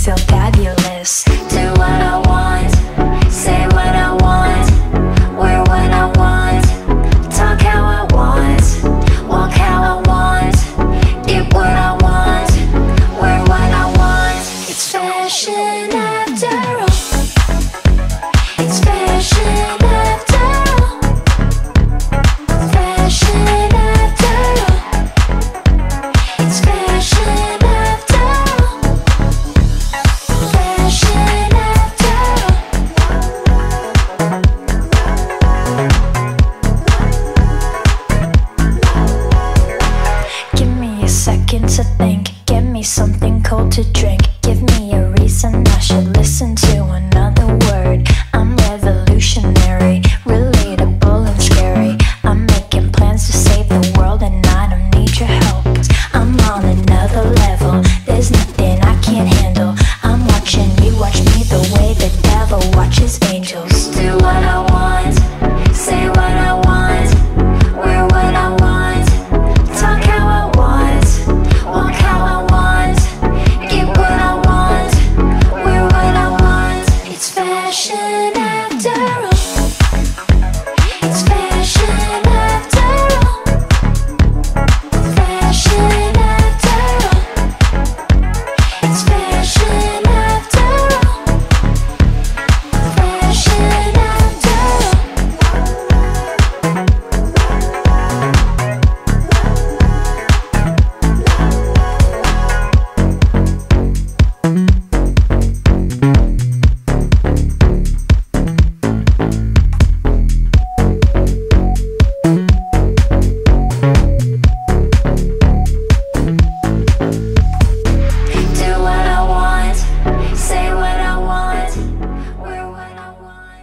feel fabulous. Do what I want, say what I want, wear what I want, talk how I want, walk how I want, eat what I want, wear what I want. It's fashion after all. It's fashion after all. Fashion after all. It's fashion after all. Fashion after all. Give me a second to think. Give me something cold to drink. Give me a reason I should listen to another word. I'm revolutionary,